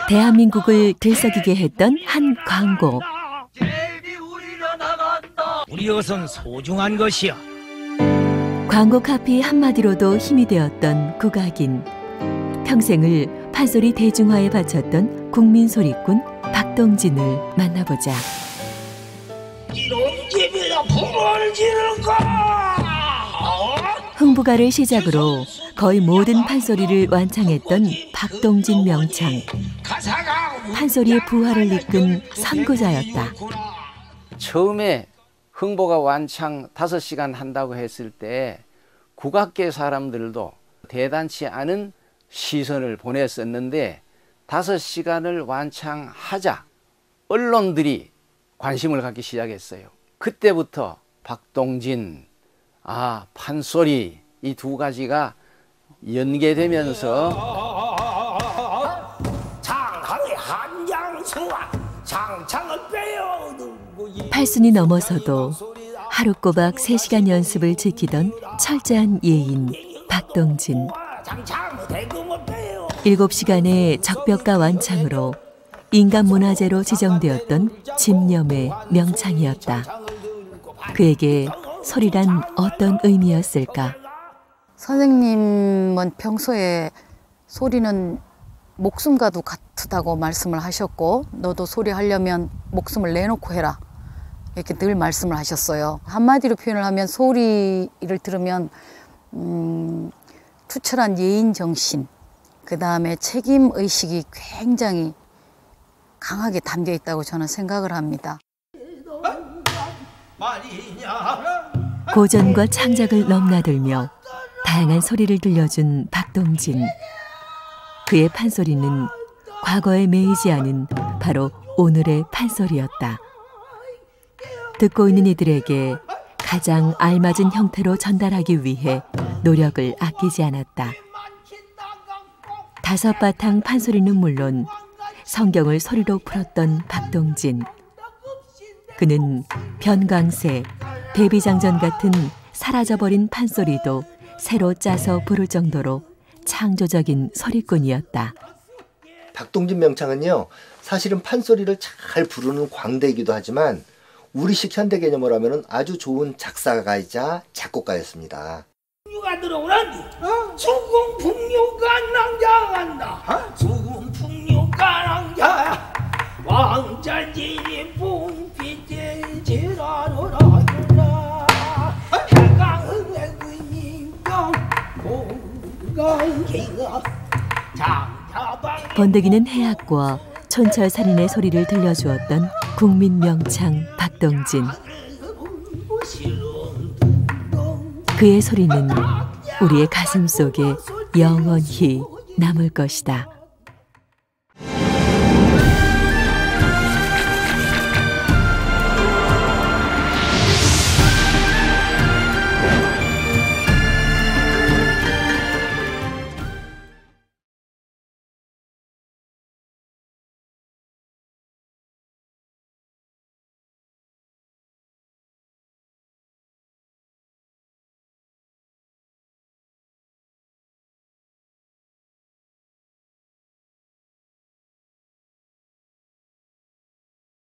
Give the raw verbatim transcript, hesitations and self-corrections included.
대한민국을 들썩이게 했던 한 광고. 우리 것은 소중한 것이야. 광고 카피 한마디로도 힘이 되었던 국악인. 평생을 판소리 대중화에 바쳤던 국민소리꾼 박동진을 만나보자. 이런 집에다 불을 지를까? 흥부가를 시작으로 거의 모든 판소리를 완창했던 박동진 명창. 판소리의 부활을 이끈 선구자였다. 처음에 흥보가 완창 다섯 시간 한다고 했을 때 국악계 사람들도 대단치 않은 시선을 보냈었는데 다섯 시간을 완창하자 언론들이 관심을 갖기 시작했어요. 그때부터 박동진, 아 판소리 이 두 가지가 연계되면서 팔순이 넘어서도 하루 꼬박 세 시간 연습을 지키던 철저한 예인 박동진. 일곱 시간의 적벽가 완창으로 인간문화재로 지정되었던 집념의 명창이었다. 그에게 소리란 어떤 의미였을까? 선생님은 평소에 소리는 목숨과도 같다고 말씀을 하셨고 너도 소리 하려면 목숨을 내놓고 해라 이렇게 늘 말씀을 하셨어요. 한마디로 표현을 하면 소리를 들으면 음, 투철한 예인정신, 그 다음에 책임의식이 굉장히 강하게 담겨 있다고 저는 생각을 합니다. 고전과 창작을 넘나들며 다양한 소리를 들려준 박동진. 그의 판소리는 과거에 매이지 않은 바로 오늘의 판소리였다. 듣고 있는 이들에게 가장 알맞은 형태로 전달하기 위해 노력을 아끼지 않았다. 다섯 바탕 판소리는 물론 성경을 소리로 풀었던 박동진. 그는 변광세, 대비장전 같은 사라져버린 판소리도 새로 짜서 부를 정도로 창조적인 소리꾼이었다. 박동진 명창은요, 사실은 판소리를 잘 부르는 광대이기도 하지만 우리식 현대 개념으로 하면 아주 좋은 작사가이자 작곡가였습니다. 풍류가 들어오라니 수군 풍류가 낭자한다. 수군 풍류가 낭자 왕자진이 붕빛에 지라노라 해강흥의 군인병 공강기가 번데기는 해악과 촌철살인의 소리를 들려주었던 국민 명창 박동진. 그의 소리는 우리의 가슴 속에 영원히 남을 것이다.